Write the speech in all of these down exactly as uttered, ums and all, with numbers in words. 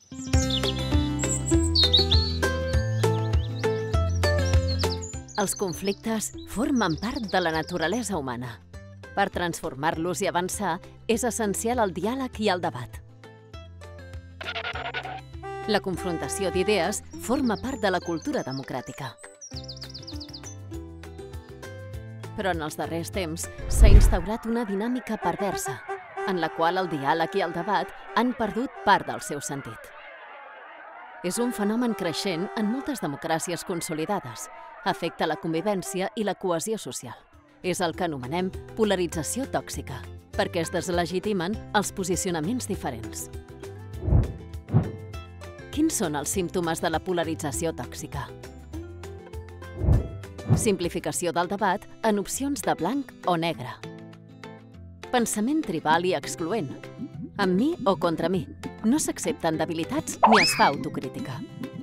Els conflictes formen part de la naturalesa humana. Per transformar-los i avançar, és essencial el diàleg i el debat. La confrontació d'idees forma part de la cultura democràtica. Però en els darrers temps s'ha instaurat una dinàmica perversa, en la qual el diàleg i el debat han perdut part del seu sentit. És un fenomen creixent en moltes democràcies consolidades. Afecta la convivència i la cohesió social. És el que anomenem polarització tòxica, perquè es deslegitimen els posicionaments diferents. Quins són els símptomes de la polarització tòxica? Simplificació del debat en opcions de blanc o negre. Pensament tribal i excloent. Amb mi o contra mi. No s'accepten debilitats ni es fa autocrítica.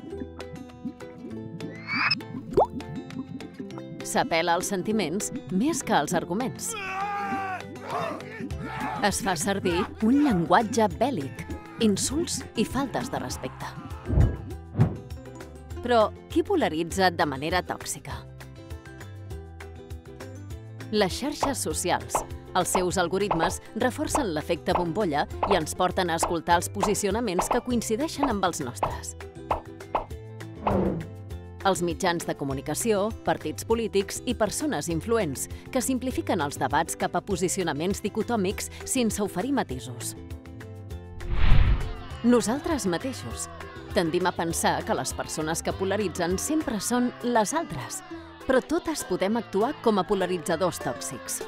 S'apel·la als sentiments més que als arguments. Es fa servir un llenguatge bèl·lic, insults i faltes de respecte. Però qui polaritza de manera tòxica? Les xarxes socials. Els seus algoritmes reforcen l'efecte bombolla i ens porten a escoltar els posicionaments que coincideixen amb els nostres. Els mitjans de comunicació, partits polítics i persones influents que simplifiquen els debats cap a posicionaments dicotòmics sense oferir matisos. Nosaltres mateixos tendim a pensar que les persones que polaritzen sempre són les altres, però totes podem actuar com a polaritzadors tòxics.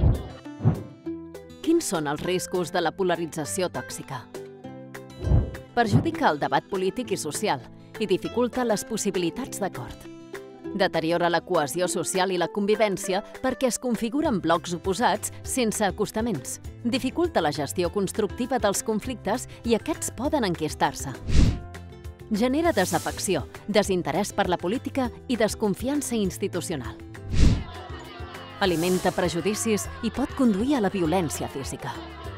Quins són els riscos de la polarització tòxica? Perjudica el debat polític i social i dificulta les possibilitats d'acord. Deteriora la cohesió social i la convivència perquè es configuren blocs oposats sense acostaments. Dificulta la gestió constructiva dels conflictes i aquests poden enquistar-se. Genera desafecció, desinterès per la política i desconfiança institucional. Alimenta prejudicis i pot conduir a la violència física.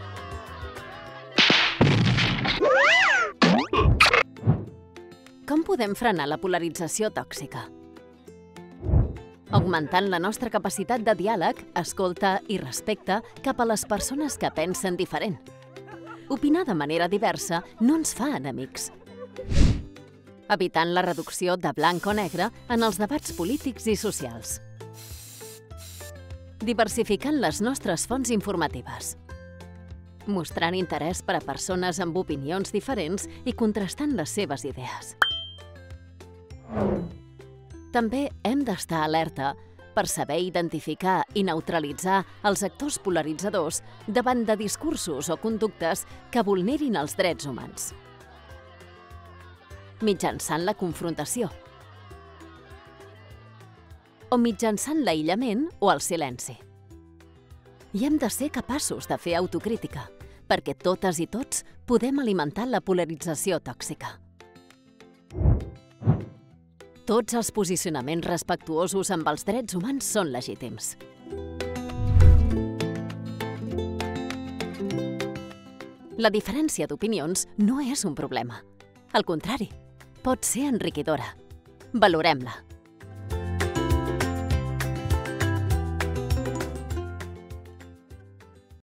Com podem frenar la polarització tòxica? Augmentant la nostra capacitat de diàleg, escolta i respecte cap a les persones que pensen diferent. Opinar de manera diversa no ens fa enemics. Evitant la reducció de blanc o negre en els debats polítics i socials. Diversificant les nostres fonts informatives. Mostrant interès per a persones amb opinions diferents i contrastant les seves idees. També hem d'estar alerta per saber identificar i neutralitzar els actors polaritzadors davant de discursos o conductes que vulnerin els drets humans. Mitjançant la confrontació. O mitjançant l'aïllament o el silenci. I hem de ser capaços de fer autocrítica, perquè totes i tots podem alimentar la polarització tòxica. Tots els posicionaments respectuosos amb els drets humans són legítims. La diferència d'opinions no és un problema. Al contrari, pot ser enriquidora. Valorem-la.